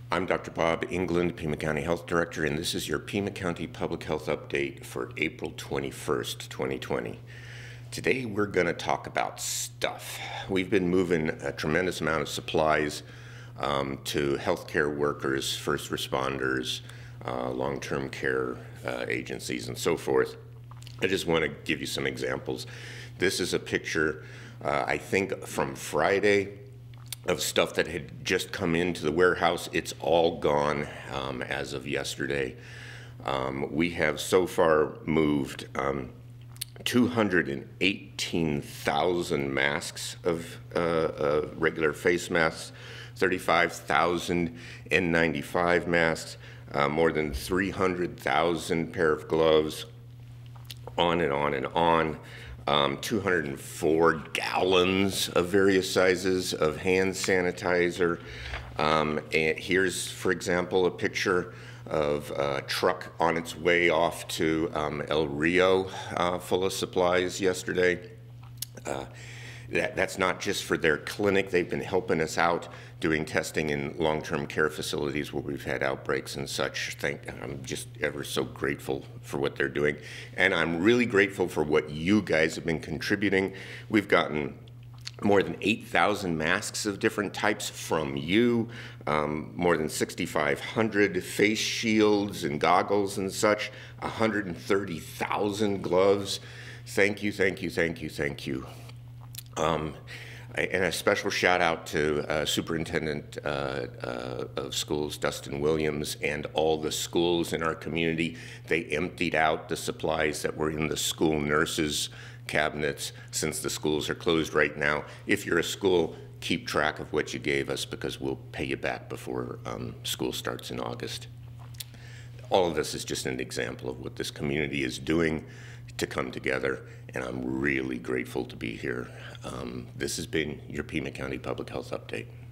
I'm Dr. Bob England, Pima County Health Director, and this is your Pima County Public Health Update for April 21st, 2020. Today we're going to talk about stuff. We've been moving a tremendous amount of supplies to healthcare workers, first responders, long-term care agencies, and so forth. I just want to give you some examples. This is a picture, I think, from Friday, of stuff that had just come into the warehouse. It's all gone as of yesterday. We have so far moved 218,000 masks of regular face masks, 35,000 N95 masks, more than 300,000 pair of gloves, on and on and on. 204 gallons of various sizes of hand sanitizer. And here's, for example, a picture of a truck on its way off to El Rio full of supplies yesterday. That's not just for their clinic. They've been helping us out doing testing in long-term care facilities where we've had outbreaks and such. I'm just ever so grateful for what they're doing. And I'm really grateful for what you guys have been contributing. We've gotten more than 8,000 masks of different types from you, more than 6,500 face shields and goggles and such, 130,000 gloves. Thank you, thank you, thank you, thank you. And a special shout out to Superintendent of Schools, Dustin Williams, and all the schools in our community. They emptied out the supplies that were in the school nurses' cabinets since the schools are closed right now. If you're a school, keep track of what you gave us because we'll pay you back before school starts in August. All of this is just an example of what this community is doing to come together, and I'm really grateful to be here. This has been your Pima County Public Health Update.